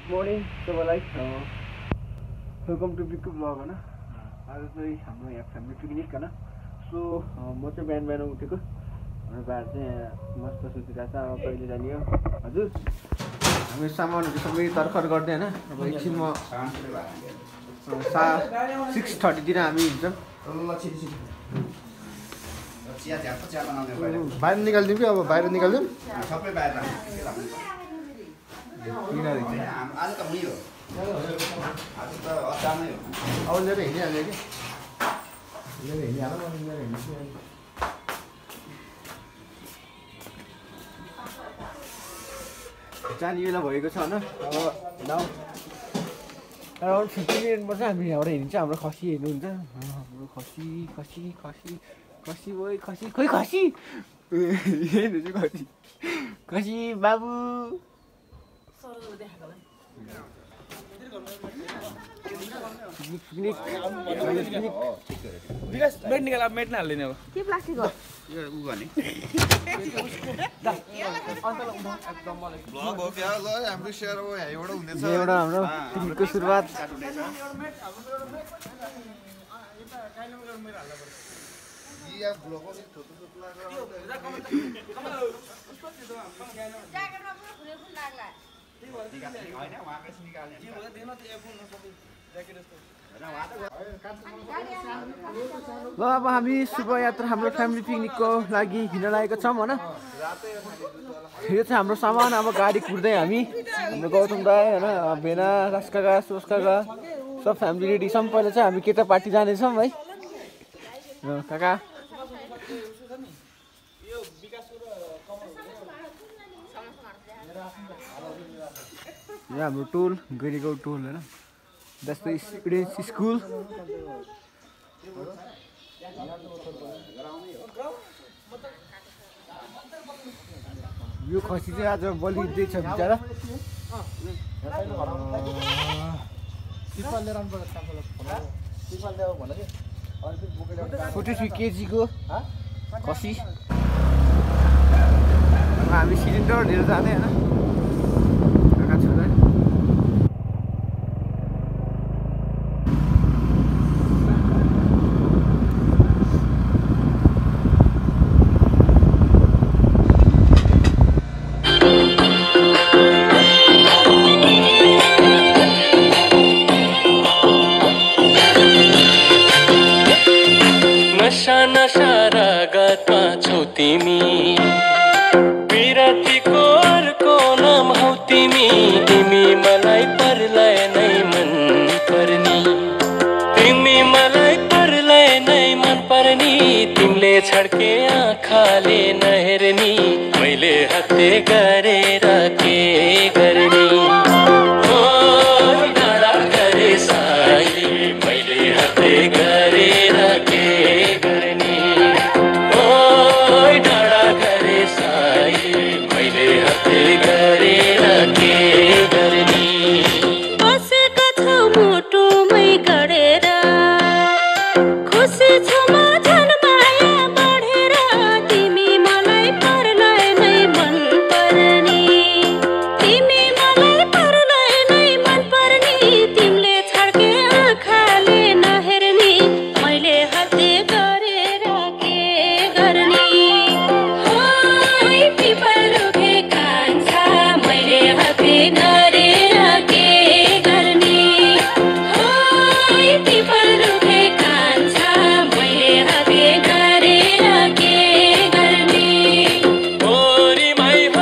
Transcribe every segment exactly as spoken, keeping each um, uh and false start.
Morning सबैलाई welcome to बिगको blog होइन। आज चाहिँ हाम्रो यहाँ फ्यामिली पिकनिक होइन। सो म चाहिँ बिहान बिहान उठेको हाम्रो बाहिर चाहिँ मस्त सुतिरहेको छ। अब कहिले जाने हो हजुर? हामी सामानहरू सबै तर्खर गर्दै होइन। अब एकछिन म सा सिक्स थर्टीतिर हामी हिँड्छौँ। बाहिर निकालिदिउँ कि अब बाहिर निकालिदिउँ सबै बाहिर आज त उयो आज त अचानक अब लिएर हिँडिहाल्यो कि लिएर हिँडिहाल्यो म लिएर हिँड्छु। जाने बेला भएको छ होइन। अब नाउ अराउन्ड फिफ्टी मिनटमा चाहिँ हामी यहाँबाट हिँड्छ। हाम्रो खसी हेर्नुहुन्छ हाम्रो खसी खसी खसी खसी भयो खसी खोइ खसी हेर्नु चाहिँ खसी खसी बाबु विकास मेट निकाल अब मेट नहाल्दैन अब के प्लास्टिक हो यो उ गर्ने ब्लग हो क्या ल हाम्रो शेयर हो यहाँबाट हुँदैछ। एउटा हाम्रो पिकनिकको सुरुवात या ब्लग हो छोटो छोटो लाग्यो ज्याकेटमा पुरा फुल फुल लाग्ला हैन उहाँकै निकाल्ने ल। अब हामी शुभयात्रा हाम्रो फ्यामिली पिकनिकको लागि हिँड्न लागेको छौँ होइन। यो चाहिँ हाम्रो सामान। अब गाडी कुर्दै हामी हाम्रो गौतम दाई होइन भेना राजकाका सोसकाका सब फ्यामिली रेडी छौँ। पहिला चाहिँ हामी केटा पार्टी जानेछौँ है काका। यो हाम्रो टोल गैरीगाउँ टोल होइन। जस्तै स्टुडेन्ट्स स्कुल यो खसी चाहिँ आज बलि दिँदैछ बिचरा। फोर्टी थ्री केजीको खसी। हामी सिलिन्डर लिएर जाने होइन। नशा नशा रागतमा छौ तिमी विरतीको अर्को नाम हौ तिमी। तिमी मलाई परलाई नै मन पर्नी तिमी मलाई परलाई नै मन पर्नी। तिमीले छड्के आँखाले नहेर्नी मैले हत्ते गरेर के गर्ने। ओ डाँडा गरे साइली मैले हत्ते गरेर के गर्ने। ओ डाँडा गरे साइली मैले हत्ते गरेर के गर्ने। बसेका छौ मुटुमै गडेर खुसी छु म झन् माया बढेर। तिमी मलाई परलाई नै मन पर्नी तिमी मलाई परलाई नै मन पर्नी। तिमीले छड्के आँखाले नहेर्नी मैले हत्ते गरेर के गर्ने। ओइ पिपल रुखे कान्छा मैले हत्ते गरेर के गर्ने। ओइ पिपल रुखे कान्छा मैले हत्ते गरेर के गर्ने। ओरी माई हो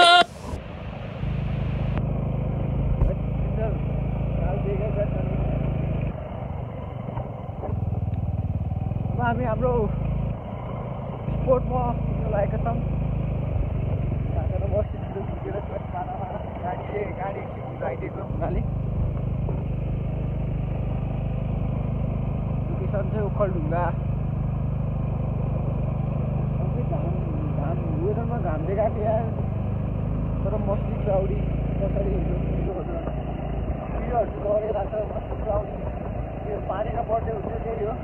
अब हामी हाम्रो स्पोर्टमा लागेका छौँ। गाडी गाडी आइदिएको हुनाले लोकेसन चाहिँ ओखलढुङ्गा। घाम वेदरमा घाम देखाएको थियो यार तर मस्ती क्लाउडी पछाडि भिडियोहरू गरिरहेको छ। मस्ती क्लाउडी त्यो पानीको बर्थडे हुन्छ त्यही हो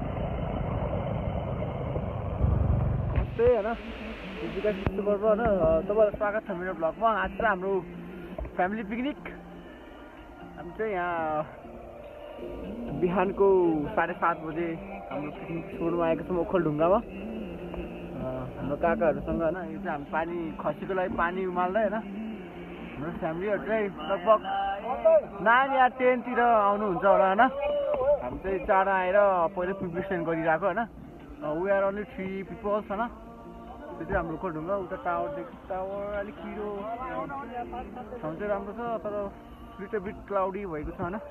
त्यही होइन। विकास विश्वकर्म होइन। तपाईँलाई स्वागत छ मेरो ब्लगमा। आज चाहिँ हाम्रो फ्यामिली पिकनिक हामी चाहिँ यहाँ बिहानको साढे सात बजे हाम्रो पिकनिक स्पोटमा आएको छौँ ओखलढुङ्गामा हाम्रो काकाहरूसँग होइन। यो चाहिँ हामी पानी खसीको लागि पानी उमाल्दै होइन। हाम्रो फ्यामिलीहरू चाहिँ लगभग नाइन या टेनतिर आउनुहुन्छ होला होइन। हामी चाहिँ चाँडो आएर पहिला प्रिपरेसन गरिरहेको होइन। We are only three peoples होइन। त्यो चाहिँ हाम्रो ओखलढुङ्गा उता टावरदेखि टावर अलिक पिरो ठाउँ चाहिँ राम्रो छ तर लिटल बिट क्लाउडी भएको छ होइन।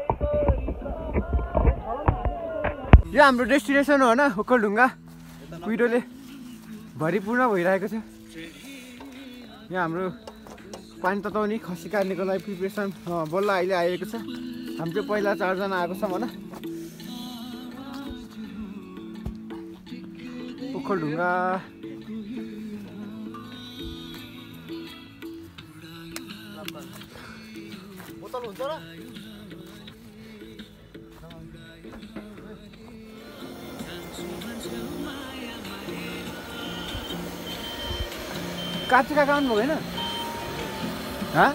यो हाम्रो डेस्टिनेसन हो होइन ओखलढुङ्गा। कुहिरोले भरिपूर्ण भइरहेको छ। यहाँ हाम्रो पानी तताउने खसी काट्नेको लागि प्रिपरेसन बल्ल अहिले आएको छ। हामी चाहिँ पहिला चारजना आएको छौँ होइन। ओखलढुङ्गा बोतल हुन्छ र काची काका आउनु भएन? हाँ?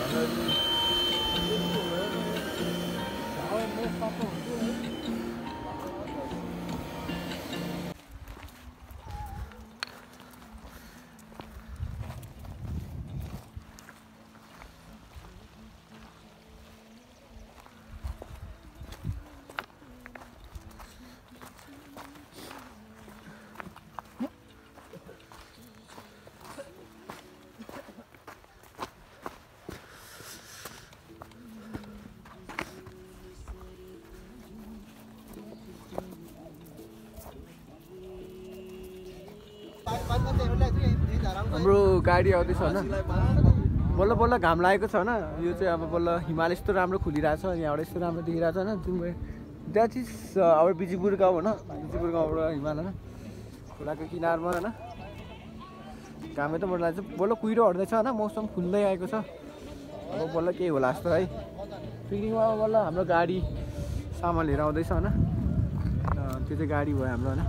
हाम्रो गाडी आउँदैछ होइन। बल्ल बल्ल घाम लागेको छ होइन। यो चाहिँ अब बल्ल हिमाल यस्तो राम्रो खुलिरहेछ यहाँबाट यस्तो राम्रो देखिरहेछ होइन। तिम्रो द्याट इज अब बिजीपुर गाउँ होइन। बिजीपुर गाउँबाट हिमाल होइन खोलाको किनारमा होइन। घामै त मन लाग्छ। बल्ल कुहिरो हट्दैछ होइन। मौसम खुल्दै आएको छ। अब बल्ल केही होला जस्तो है। पिकनिकमा बल्ल हाम्रो गाडी सामान लिएर आउँदैछ होइन। त्यो चाहिँ गाडी भयो हाम्रो होइन।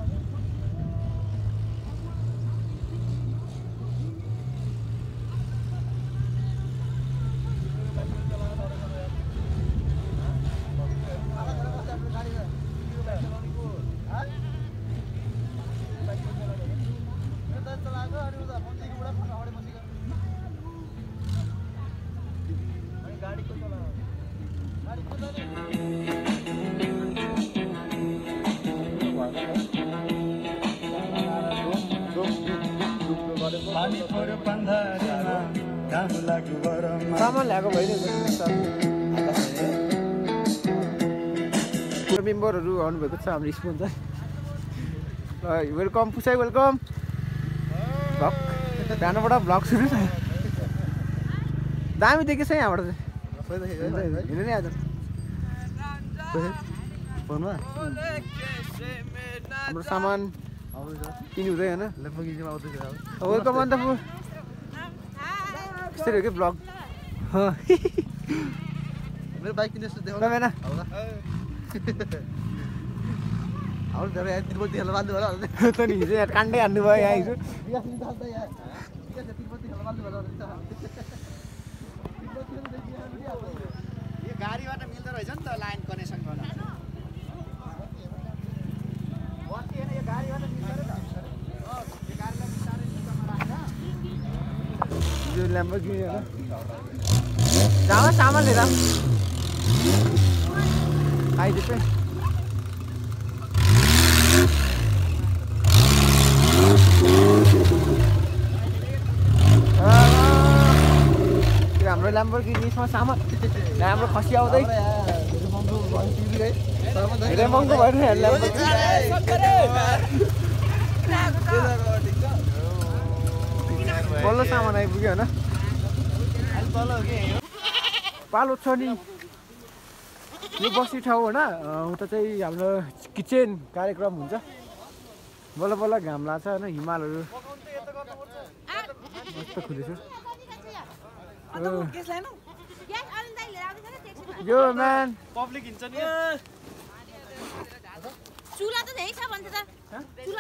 सामान ल्याएको भइरहेको मेम्बरहरू आउनुभएको छ हाम्रो स्पोन्सर। वेलकम पुसाई वेलकम। भ्लग बिहानबाट भ्लग सुरु छ। दामी देखेछ यहाँबाट चाहिँ हिँड्नु नि आज फोनमा हाम्रो सामान किन्नु हुँदैन होइन। वेलकम अन्त यसरी हो कि ब्लग मेरो बाइक किने जस्तो देखाउनु भएन। आउनु धेरै यहाँ तिरुपति खेल्न बाँध्नु होला त नि हिजो यहाँ काण्डै हान्नु भयो यहाँ हिजो। यो गाडीबाट मिल्दो रहेछ नि त लाइन कनेक्सन गर्न। यो ल्याम्बोर्गिनी होइन। जाऊ सामान लिएर आइदिएछ। त्यो हाम्रो ल्याम्बोर्गिनीमा सामान हाम्रो खसी आउँदै धेरै महँगो भएर बल्ल सामान आइपुग्यो होइन। पालो छ नि यो बस्ने ठाउँ होइन। उता चाहिँ हाम्रो किचन कार्यक्रम हुन्छ। बल्ल बल्ल घाम लाग्छ होइन। हिमालहरू मस्त खुलेछ। यो म्यान पब्लिक हिन्छ नि चुला त धेरै छ भन्छ त। चुला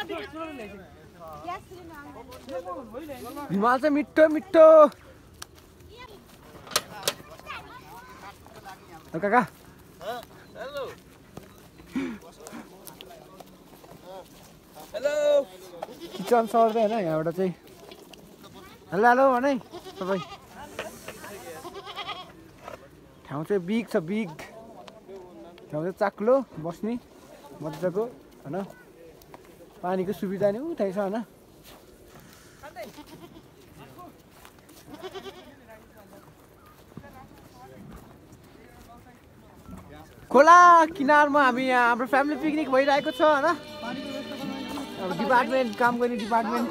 हिमाल चाहिँ मिठो मिठो। काका किचन सर्दै होइन यहाँबाट चाहिँ हेलो हेलो भने तपाईँ ठाउँ चाहिँ बिग छ बिग ठाउँ चाहिँ चाक्लो बस्ने मजाको होइन पानीको सुविधा नि उठाइ छ होइन खोला किनारमा हामी यहाँ हाम्रो फ्यामिली पिकनिक भइरहेको छ होइन अब डिपार्टमेन्ट काम गर्ने डिपार्टमेन्ट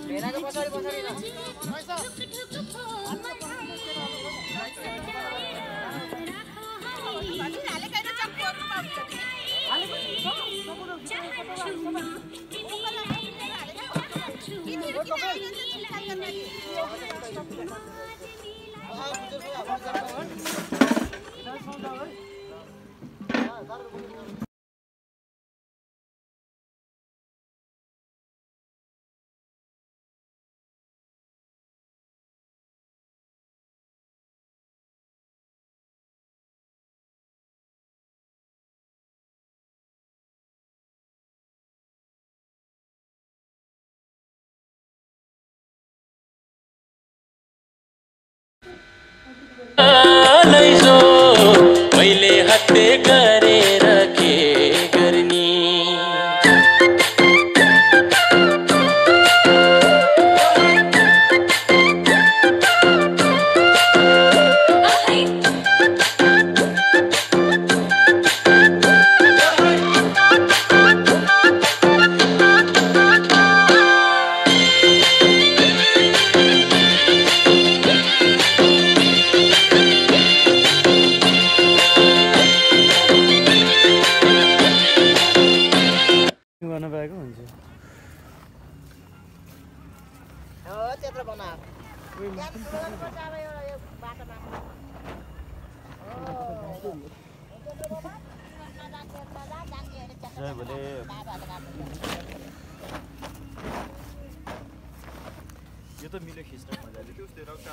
लैजो मैले हत्ते गरेर के गर्ने यो त मिले खिच्न मजाले त्यो उस्तै रक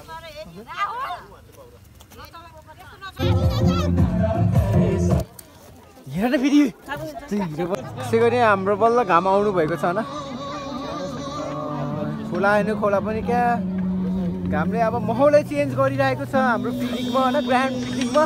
हेर न फेरि त्यसै गरी हाम्रो बल्ल घाम आउनु भएको छ होइन खोला होइन खोला पनि क्या घामले अब माहौलै चेन्ज गरिरहेको छ हाम्रो पिकनिकमा होइन ग्रान्ड पिकनिकमा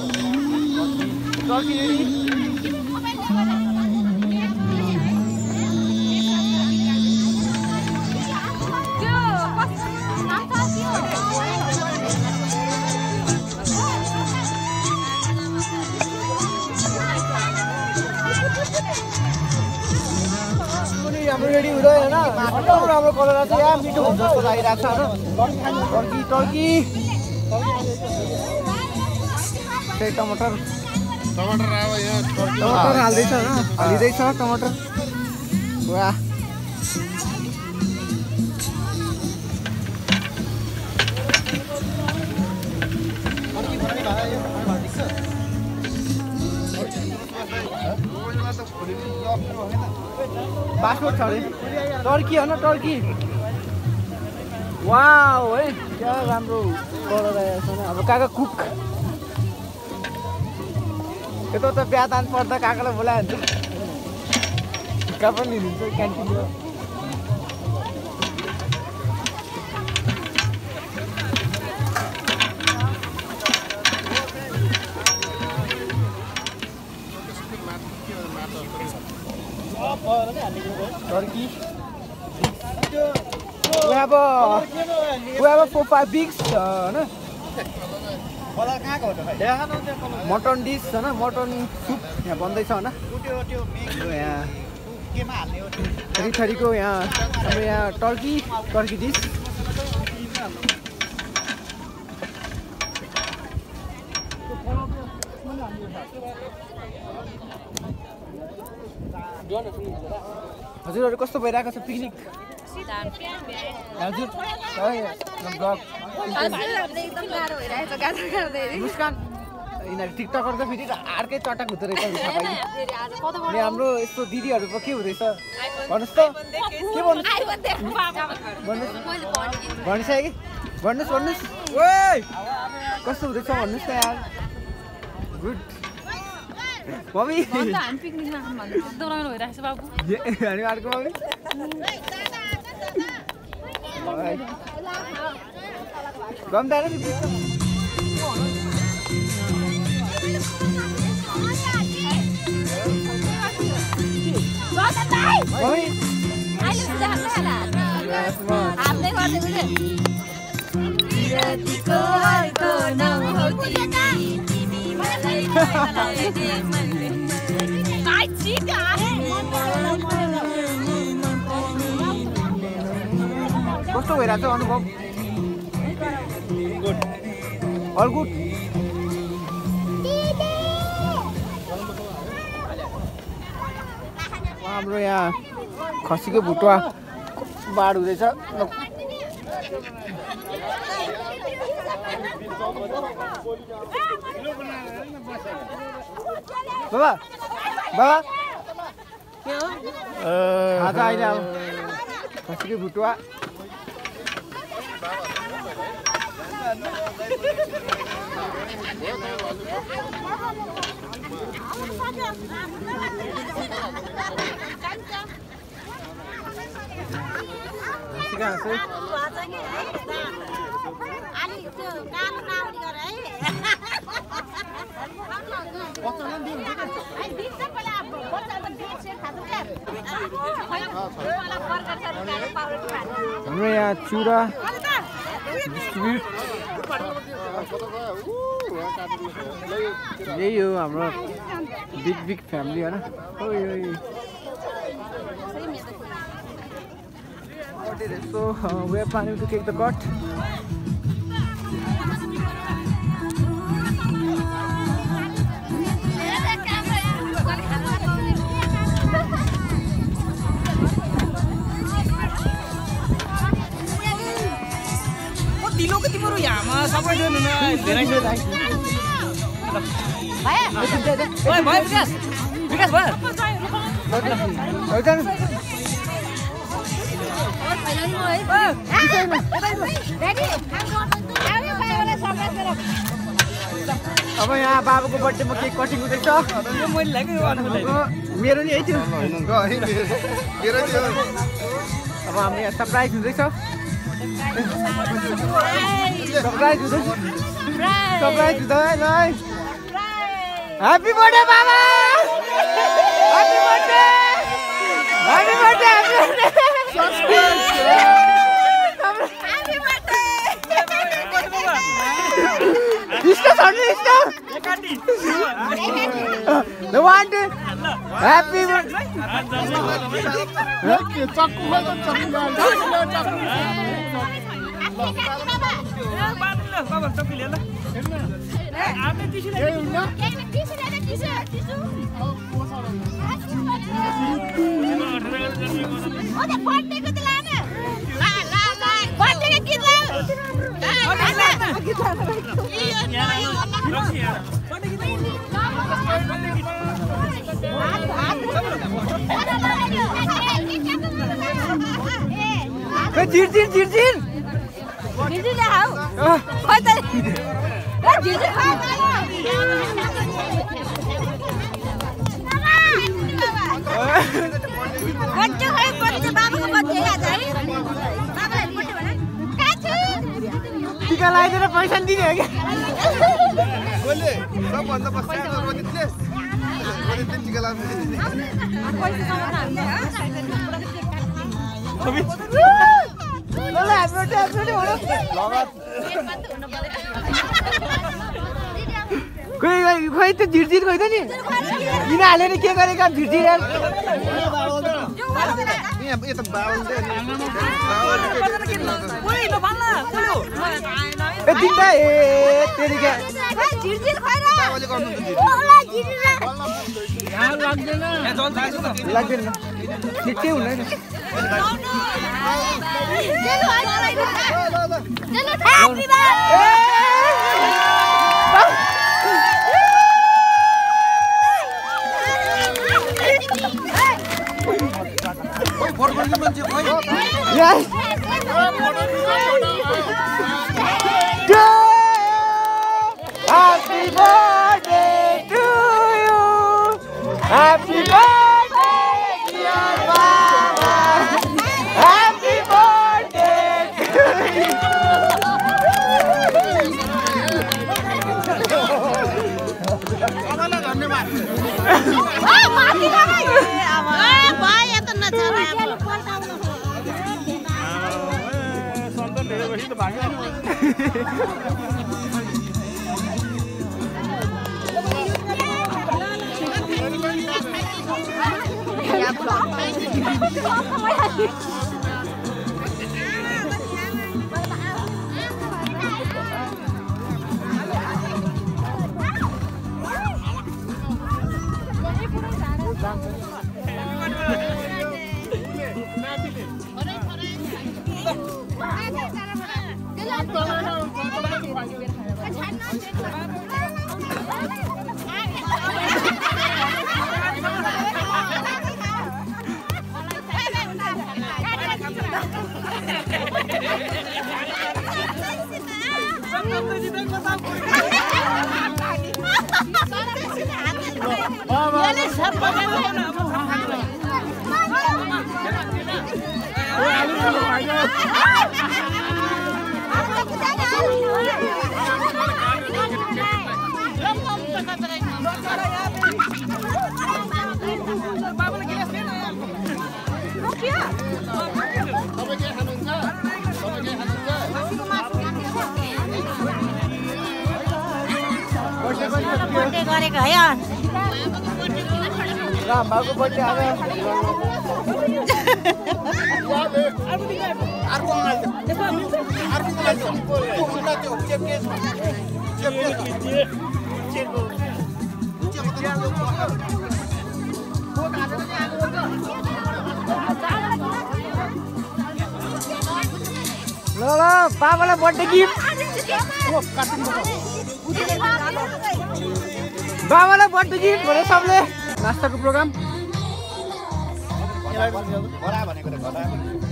हाम्रो रेडी हुँदैन होइन राम्रो कलर चाहिँ यहाँ मिठो हुन्छ जस्तो लागिरहेको छ होइन टर्की टर्की त्यही टमाटर टमाटर अब यहाँ टमाटर हाल्दैछ होइन हालिँदैछ टमाटर वाह पासपोर्ट छ अरे टर्की होइन टर्की वाउ है क्या राम्रो कलर आएको छ अब काका कुक यता त बिहा दान पर्दा काकालाई बोलाइहाल्छ कहाँ पनि लिनुहुन्छ क्यान्टिनमा Turkey. We have a we have a four five bigs, ना? मटन डिस होइन मटन सुप यहाँ बन्दैछ होइन यहाँ थरी थरीको यहाँ हाम्रो यहाँ टर्की टर्की डिस हजुरहरू कस्तो भइरहेको छ पिकनिक हजुर मुस्कान यिनीहरू टिकटकर त फेरि अर्कै चटक हुँदो रहेछ अनि हाम्रो यस्तो दिदीहरू पो के हुँदैछ भन्नुहोस् त के भन्नु भनिसक्यो कि भन्नुहोस् भन्नुहोस् ओ कस्तो हुँदैछ भन्नुहोस् त यार गुड मम्मी भन्दा हामी पिकनिकमा जाऊँ भन्दा एकदम राम्रो भइरहेको छ बाबु अनि अर्को मम्मी गम्दा नि मम्मी हातले गर्दै बुझे विरतिको अर्को नाम हो तिमी तिमी मलाई मलाई दे मनले भाइ छिका कस्तो भइरहेको छ अनुभव गुड अल गुड हाम्रो यहाँ खसीको भुटुवा बाढ हुँदैछ बाबा बाबा के हो आज अहिले अब खसीको भुटुवा हाम्रो यहाँ चुरा डिस्ट्रिब्युट यही हो हाम्रो बिग बिग फ्यामिली होइन so uh, we are planning to take the cart. दिलो कति बरु यामा सबै दिनु न धेरै छ भाइ ओइ भाइ विकास विकास भाइ ओइ अब यहाँ बाबुको बर्थडेमा केक कटिङ हुँदैछ मेरो नि यही थियो अब हाम्रो यहाँ सरप्राइज हुँदैछ सरप्राइज हुँदैछ सरप्राइज हुँदैछ ह्याप्पी बर्थडे बाबा happy birthday happy birthday happy Mister Sunny, Mister. The one day. Happy birthday. Jir jir jir jir. Jir jir dah. Kau tak. Jir jir kau. Bocor hai bocor babu ko bocor ya jai. Babu hai bocor mana? Kacu. Tika lai तेरा पैसा नहीं देगा बोले सब बंदा पैसा तो वो दिले वो दिले टिका ला पैसा कमाना है अभी बोले एडवर्ट एडवर्ट हो रहा कोई कोई तो झिरझिर कोई तो नहीं इन्हें आले ने क्या करेगा झिरझिर यार ये ये तो बावल दे ओए लो भन्ना बोलो ए दिन्दा ए तेरी क्या झिरझिर खैरा बावले गर्नु त ओला झिरझिर यहाँ लाग्दैन यहाँ चल जाइस न लाग्दैन छिट्टै हुँदैन चलो happy birthday Yes. Happy birthday गरेको है रामबाको बर्थडे आयो अर्को आउँछ अर्को आउँछ उल्टा त्यो चेपके चेपके चेपको ल ल बाबालाई बर्थडे गिफ्ट बाबालाई बर्थडे गिफ्ट भनेर सबले नास्ताको प्रोग्राम घरा भनेको त घरा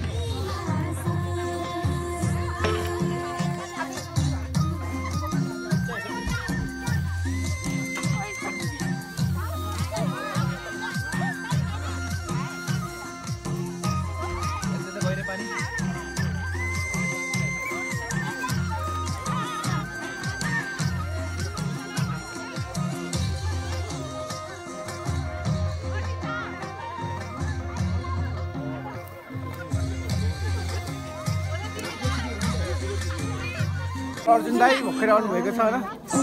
अर्जुन दाई भर्खर आउनु भएको छ र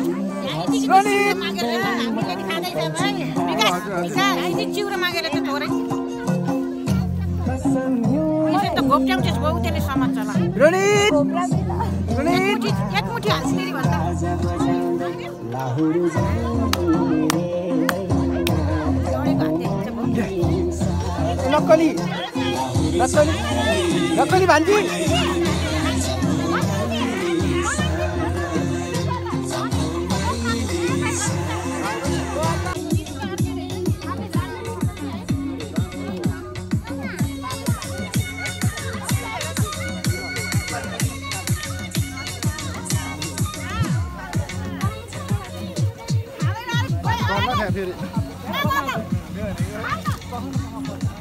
चिउरो मागेर त थोरै त घोप्ट्याउँछस् बहु त्यसले समाज चला रोनित रोनित एक मुठी हाल्छ नि भन्दा नक्कली नक्कली नक्कली भान्जी फेरि